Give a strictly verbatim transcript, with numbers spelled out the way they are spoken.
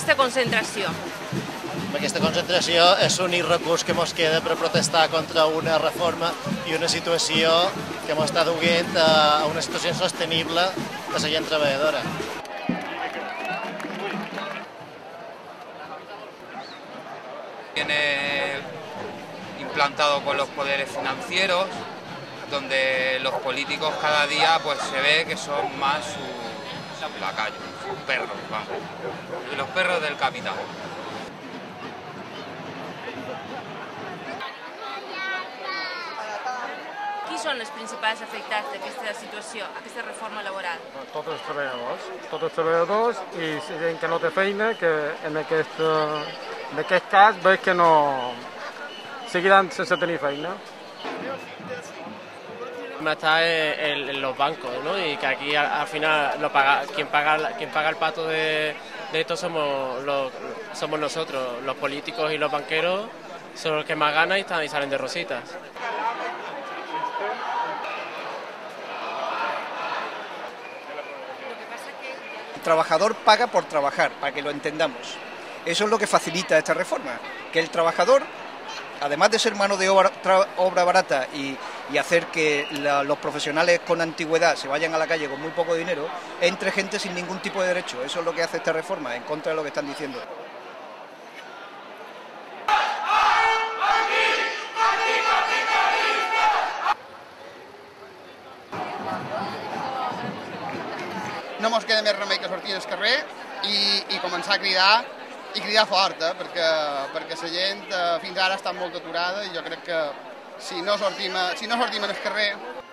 aquesta concentració? Aquesta concentració és l'únic recurs que ens queda per protestar contra una reforma i una situació que ens està duent a una situació insostenible de la gent treballadora. Viene implantado con los poderes financieros, donde los políticos cada día pues se ve que son más sus lacayos, sus perros, vamos, los perros del capital. Qui són els principals afectats d'aquesta situació, aquesta reforma laboral? Tots els treballadors, tots els treballadors i la gent que no té feina, que en aquest, en aquest cas veig que no seguiran sense tenir feina. Está en, en los bancos, ¿no? Y que aquí al, al final lo paga, quien paga quien paga el pato de, de esto somos los, somos nosotros, los políticos y los banqueros son los que más ganan y, están, y salen de rositas. El trabajador paga por trabajar, para que lo entendamos. Eso es lo que facilita esta reforma, que el trabajador, además de ser mano de obra, obra barata y, y hacer que la, los profesionales con antigüedad se vayan a la calle con muy poco dinero, entre gente sin ningún tipo de derecho. Eso es lo que hace esta reforma, en contra de lo que están diciendo. No mos queda més remei que sortir al carrer i, i començar a cridar i cridar fort, eh, perquè, perquè la gent eh, fins ara està molt aturada i jo crec que si no sortim, a, si no sortim al carrer